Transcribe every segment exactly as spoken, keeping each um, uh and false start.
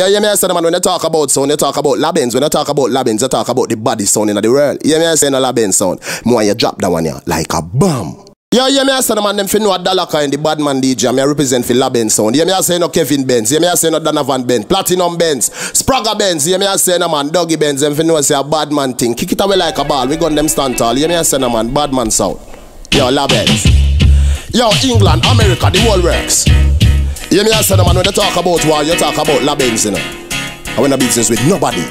Yeah, yeah, me I say man, when you talk about sound, you talk about Labenz. When you talk about Labenz, you talk about the baddest sound in the world. Yeah, me I say no Labenz sound. More you drop that one here like a bomb. Yeah, yeah, me I say no man, them fi know a Dolla kind, the bad man D J. Me I represent for Labenz sound. Yeah, me I say no Kevin Benz. Yeah, me I say no Donovan Benz. Platinum Benz. Spragga Benz. Yeah, me I say no man, Dougie Benz. Them fi know say a bad man thing. Kick it away like a ball. We gun them stand tall. Yeah, me I say no man, bad man sound. Yo, Labenz. Yo, England, America, the world works. Yeah, me I say no man, when you talk about war, you talk about Labenz, you know. I want a business with nobody.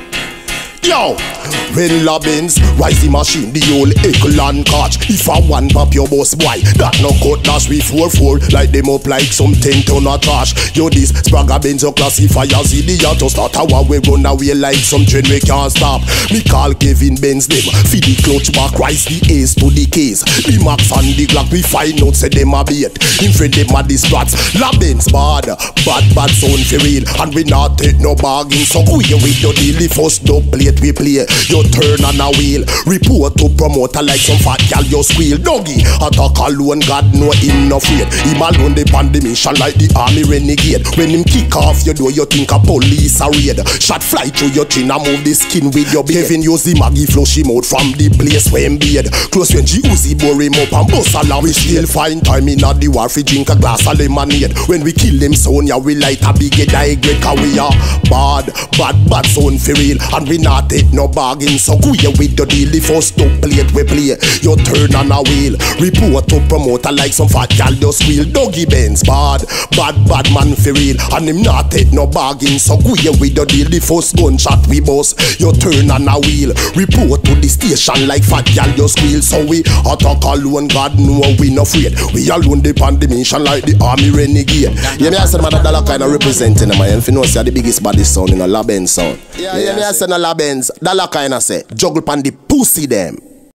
Yo, when Labenz rise the machine, the old Heckle and Katch. If I want pop your boss boy, that no cutlass we four four, light them up like some ten ton of trash. Yo, this Spragga Benz or classify as idiot. Just start a war we run away like some train we can't stop. Me call Kevin Benz them, feed the clutch back, rise the ace to the case. The Max and the Glock we find out say them a bait. In front them a displats. Labenz bad, bad bad sound for real, and we not take no bargain. So we with your deal, the first Dubplate we play. You turn on a wheel, report to promoter like some fat gal you squeal. Doggy, attack alone, God know him no afraid. Him alone the mission like the army renegade. When him kick off your door, you think a police a raid. Shot fly through your chin and move the skin with your beard. Kevin use the Maggie flush him out from the place where him beard. Close when G Uzi bore him up and bust alarm. We still find time in a the war fi drink a glass of lemonade. When we kill them Sonia, we light a big head high grade. Cause we are bad, bad, bad sound for real, and we not take no bargain. So go here with the deal. The first Dubplate we play, you turn on a wheel, report to promoter like some fat gal you squeal. Dougie Benz bad, bad, bad man for real, and him not take no bargain. So go here with the deal. The first gunshot we bust, you turn on a wheel, report to the station like fat gal you squeal. So we attack alone, God know we no afraid. We alone depend the mission like the army renegade. Yeah, me I said man a Dolla kind of representing them. I know say the biggest baddest sound in a Labenz sound. Yeah, yeah, me I said no Labenz. Dolla kind of say juggle pan the pussy them.